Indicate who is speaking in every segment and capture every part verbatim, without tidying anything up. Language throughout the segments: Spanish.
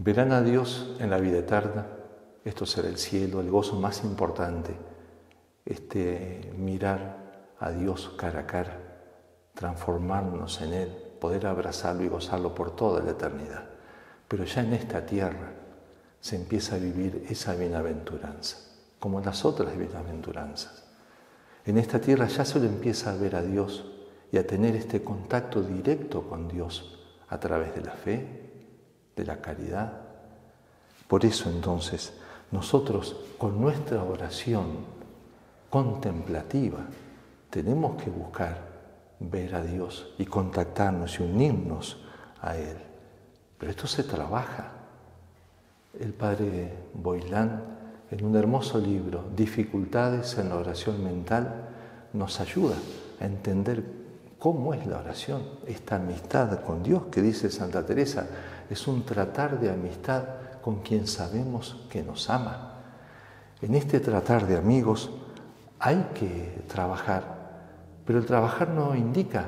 Speaker 1: Verán a Dios en la vida eterna. Esto será el cielo, el gozo más importante. Este mirar a Dios cara a cara, transformarnos en Él, poder abrazarlo y gozarlo por toda la eternidad. Pero ya en esta tierra se empieza a vivir esa bienaventuranza, como las otras bienaventuranzas. En esta tierra ya se lo empieza a ver a Dios y a tener este contacto directo con Dios a través de la fe, de la caridad. Por eso entonces nosotros con nuestra oración contemplativa tenemos que buscar ver a Dios y contactarnos y unirnos a Él. Pero esto se trabaja. El padre Boilán, en un hermoso libro, Dificultades en la oración mental, nos ayuda a entender cómo es la oración, esta amistad con Dios que dice Santa Teresa, es un tratar de amistad con quien sabemos que nos ama. En este tratar de amigos hay que trabajar, pero el trabajar no indica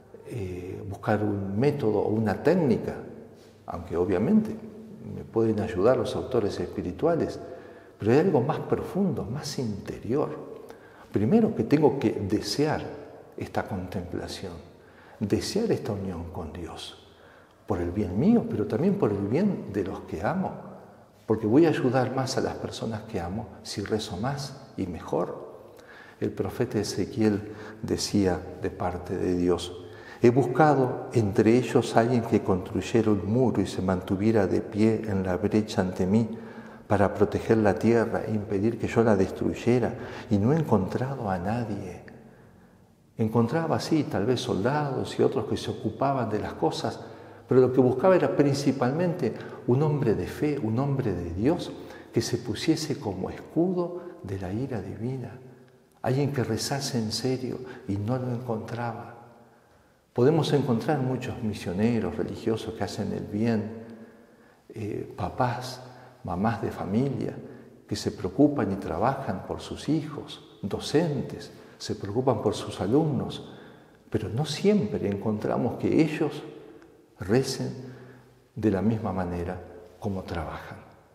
Speaker 1: eh, buscar un método o una técnica, aunque obviamente me pueden ayudar los autores espirituales, pero hay algo más profundo, más interior. Primero que tengo que desear esta contemplación, desear esta unión con Dios, por el bien mío, pero también por el bien de los que amo, porque voy a ayudar más a las personas que amo si rezo más y mejor. El profeta Ezequiel decía de parte de Dios: he buscado entre ellos a alguien que construyera un muro y se mantuviera de pie en la brecha ante mí para proteger la tierra e impedir que yo la destruyera, y no he encontrado a nadie. Encontraba, sí, tal vez soldados y otros que se ocupaban de las cosas, pero lo que buscaba era principalmente un hombre de fe, un hombre de Dios, que se pusiese como escudo de la ira divina. Alguien que rezase en serio y no lo encontraba. Podemos encontrar muchos misioneros religiosos que hacen el bien, eh, papás, mamás de familia, que se preocupan y trabajan por sus hijos, docentes, se preocupan por sus alumnos, pero no siempre encontramos que ellos recen de la misma manera como trabajan.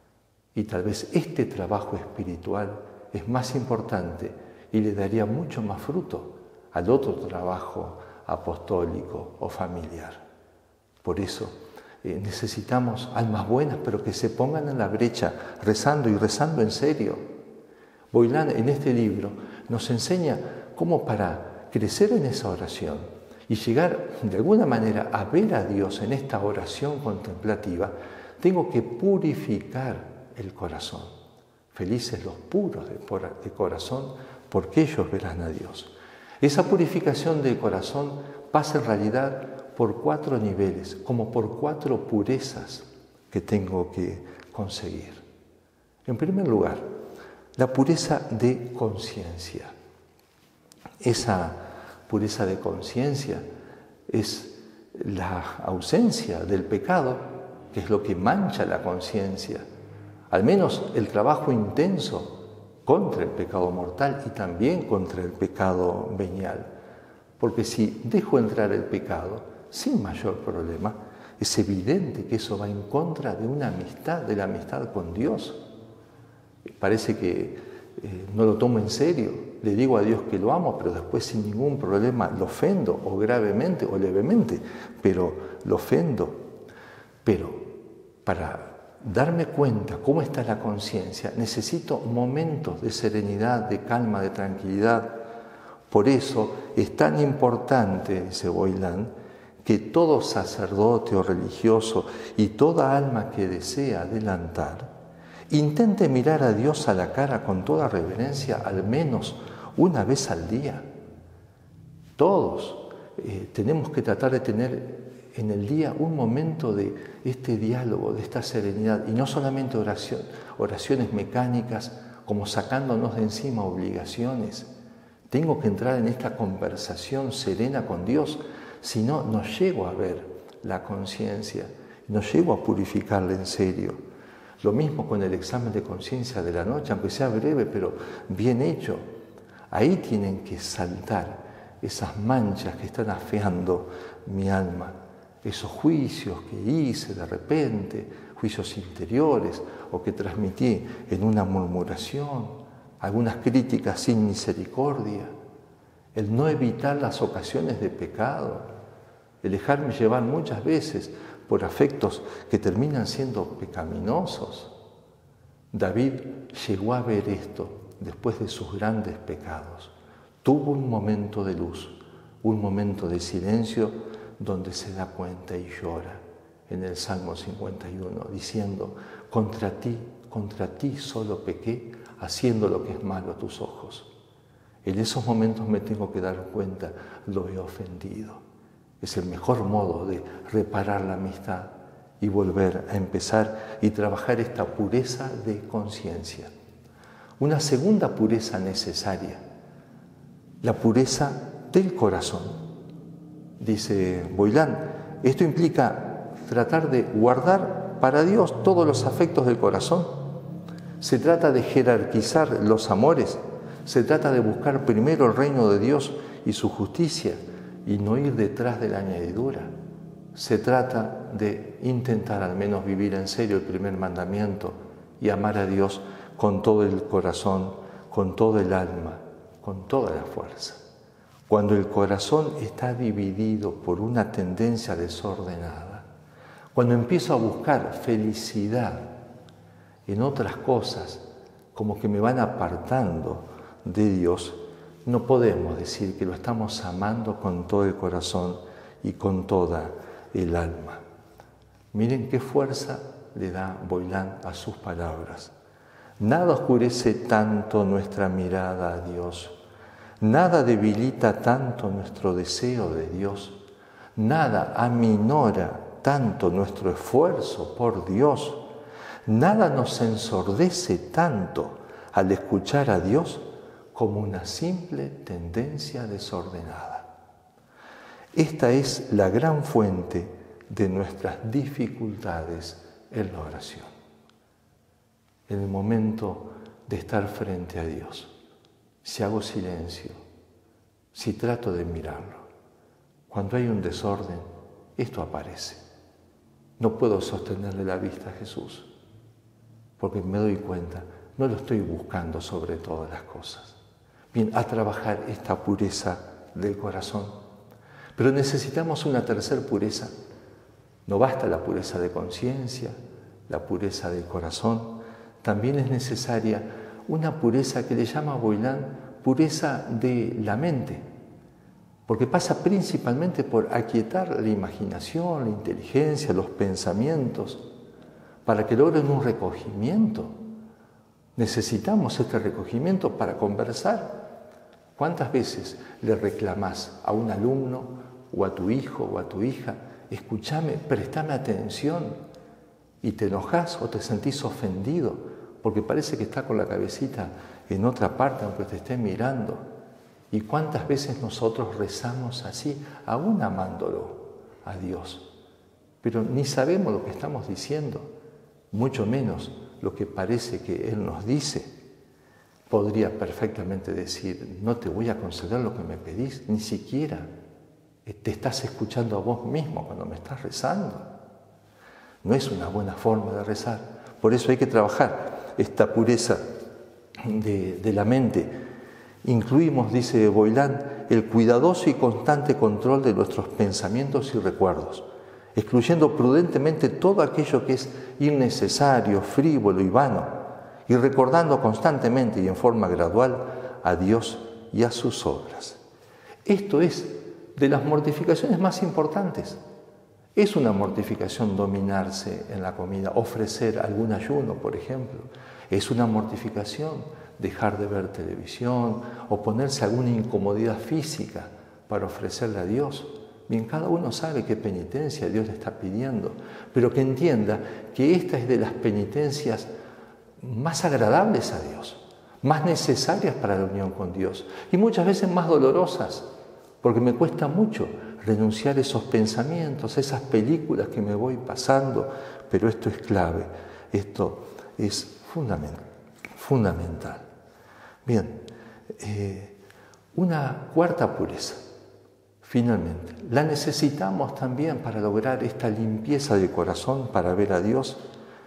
Speaker 1: Y tal vez este trabajo espiritual es más importante y le daría mucho más fruto al otro trabajo apostólico o familiar. Por eso eh, necesitamos almas buenas, pero que se pongan en la brecha, rezando y rezando en serio. Boilán en este libro nos enseña cómo para crecer en esa oración y llegar de alguna manera a ver a Dios en esta oración contemplativa, tengo que purificar el corazón. Felices los puros de, de corazón, porque ellos verán a Dios. Esa purificación del corazón pasa en realidad por cuatro niveles, como por cuatro purezas que tengo que conseguir. En primer lugar, la pureza de conciencia. Esa pureza de conciencia es la ausencia del pecado, que es lo que mancha la conciencia. Al menos el trabajo intenso contra el pecado mortal y también contra el pecado venial. Porque si dejo entrar el pecado sin mayor problema, es evidente que eso va en contra de una amistad, de la amistad con Dios. Parece que eh, no lo tomo en serio, le digo a Dios que lo amo, pero después sin ningún problema lo ofendo, o gravemente o levemente, pero lo ofendo. Pero para darme cuenta cómo está la conciencia, necesito momentos de serenidad, de calma, de tranquilidad. Por eso es tan importante, dice Boilán, que todo sacerdote o religioso y toda alma que desea adelantar intente mirar a Dios a la cara con toda reverencia al menos una vez al día. Todos eh, tenemos que tratar de tener en el día un momento de este diálogo, de esta serenidad, y no solamente oración, oraciones mecánicas como sacándonos de encima obligaciones. Tengo que entrar en esta conversación serena con Dios, si no, no llego a ver la conciencia, no llego a purificarla en serio. Lo mismo con el examen de conciencia de la noche, aunque sea breve, pero bien hecho. Ahí tienen que saltar esas manchas que están afeando mi alma, esos juicios que hice de repente, juicios interiores o que transmití en una murmuración, algunas críticas sin misericordia, el no evitar las ocasiones de pecado, el dejarme llevar muchas veces por afectos que terminan siendo pecaminosos. David llegó a ver esto después de sus grandes pecados. Tuvo un momento de luz, un momento de silencio donde se da cuenta y llora en el Salmo cincuenta y uno, diciendo: contra ti, contra ti solo pequé, haciendo lo que es malo a tus ojos. En esos momentos me tengo que dar cuenta, lo he ofendido. Es el mejor modo de reparar la amistad y volver a empezar y trabajar esta pureza de conciencia. Una segunda pureza necesaria, la pureza del corazón. Dice Boilán, esto implica tratar de guardar para Dios todos los afectos del corazón. Se trata de jerarquizar los amores, se trata de buscar primero el reino de Dios y su justicia y no ir detrás de la añadidura. Se trata de intentar al menos vivir en serio el primer mandamiento y amar a Dios con todo el corazón, con todo el alma, con toda la fuerza. Cuando el corazón está dividido por una tendencia desordenada, cuando empiezo a buscar felicidad en otras cosas, como que me van apartando de Dios, no podemos decir que lo estamos amando con todo el corazón y con toda el alma. Miren qué fuerza le da Boilán a sus palabras. Nada oscurece tanto nuestra mirada a Dios, nada debilita tanto nuestro deseo de Dios, nada aminora tanto nuestro esfuerzo por Dios, nada nos ensordece tanto al escuchar a Dios como una simple tendencia desordenada. Esta es la gran fuente de nuestras dificultades en la oración. En el momento de estar frente a Dios, si hago silencio, si trato de mirarlo, cuando hay un desorden, esto aparece. No puedo sostenerle la vista a Jesús, porque me doy cuenta, no lo estoy buscando sobre todas las cosas. Bien, a trabajar esta pureza del corazón. Pero necesitamos una tercera pureza. No basta la pureza de conciencia, la pureza del corazón. También es necesaria una pureza que le llama Boilán pureza de la mente, porque pasa principalmente por aquietar la imaginación, la inteligencia, los pensamientos, para que logren un recogimiento. Necesitamos este recogimiento para conversar. ¿Cuántas veces le reclamás a un alumno o a tu hijo o a tu hija, escúchame, préstame atención, y te enojás o te sentís ofendido porque parece que está con la cabecita en otra parte aunque te esté mirando? ¿Y cuántas veces nosotros rezamos así, aún amándolo a Dios? Pero ni sabemos lo que estamos diciendo, mucho menos lo que parece que Él nos dice. Podría perfectamente decir, no te voy a conceder lo que me pedís, ni siquiera te estás escuchando a vos mismo cuando me estás rezando. No es una buena forma de rezar. Por eso hay que trabajar esta pureza de, de la mente. Incluimos, dice Boilán, el cuidadoso y constante control de nuestros pensamientos y recuerdos, excluyendo prudentemente todo aquello que es innecesario, frívolo y vano, y recordando constantemente y en forma gradual a Dios y a sus obras. Esto es de las mortificaciones más importantes. Es una mortificación dominarse en la comida, ofrecer algún ayuno, por ejemplo. Es una mortificación dejar de ver televisión o ponerse alguna incomodidad física para ofrecerle a Dios. Bien, cada uno sabe qué penitencia Dios le está pidiendo, pero que entienda que esta es de las penitencias más agradables a Dios, más necesarias para la unión con Dios y muchas veces más dolorosas, porque me cuesta mucho renunciar a esos pensamientos, a esas películas que me voy pasando, pero esto es clave, esto es fundamental. fundamental. Bien, eh, una cuarta pureza, finalmente, la necesitamos también para lograr esta limpieza del corazón, para ver a Dios.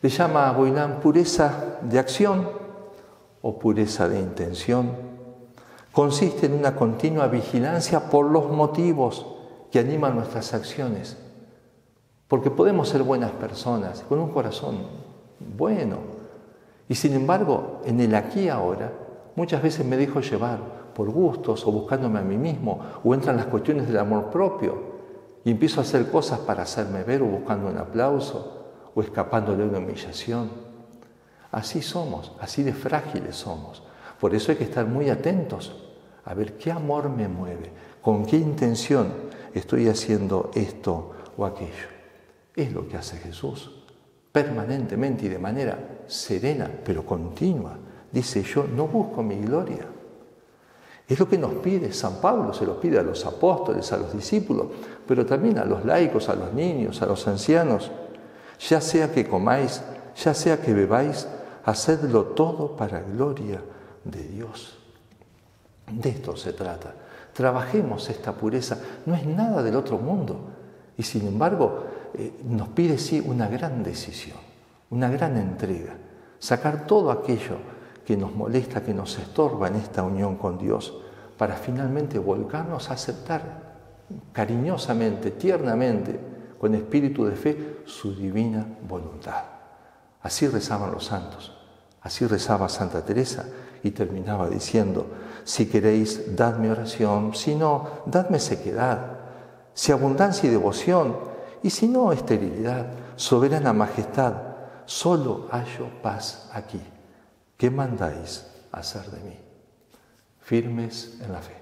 Speaker 1: Le llama a Boilán pureza de acción o pureza de intención. Consiste en una continua vigilancia por los motivos que animan nuestras acciones. Porque podemos ser buenas personas, con un corazón bueno. Y sin embargo, en el aquí y ahora, muchas veces me dejo llevar por gustos o buscándome a mí mismo, o entran las cuestiones del amor propio, y empiezo a hacer cosas para hacerme ver o buscando un aplauso, o escapándole a una humillación. Así somos, así de frágiles somos. Por eso hay que estar muy atentos a ver qué amor me mueve, con qué intención estoy haciendo esto o aquello. Es lo que hace Jesús, permanentemente y de manera serena, pero continua. Dice, yo no busco mi gloria. Es lo que nos pide San Pablo, se lo pide a los apóstoles, a los discípulos, pero también a los laicos, a los niños, a los ancianos. Ya sea que comáis, ya sea que bebáis, hacedlo todo para gloria de Dios. De esto se trata. Trabajemos esta pureza. No es nada del otro mundo. Y sin embargo, eh, nos pide sí una gran decisión, una gran entrega. Sacar todo aquello que nos molesta, que nos estorba en esta unión con Dios, para finalmente volcarnos a aceptar cariñosamente, tiernamente, con espíritu de fe, su divina voluntad. Así rezaban los santos, así rezaba Santa Teresa y terminaba diciendo, si queréis, dadme oración, si no, dadme sequedad, si abundancia y devoción, y si no, esterilidad, soberana majestad, solo hallo paz aquí. ¿Qué mandáis hacer de mí? Firmes en la fe.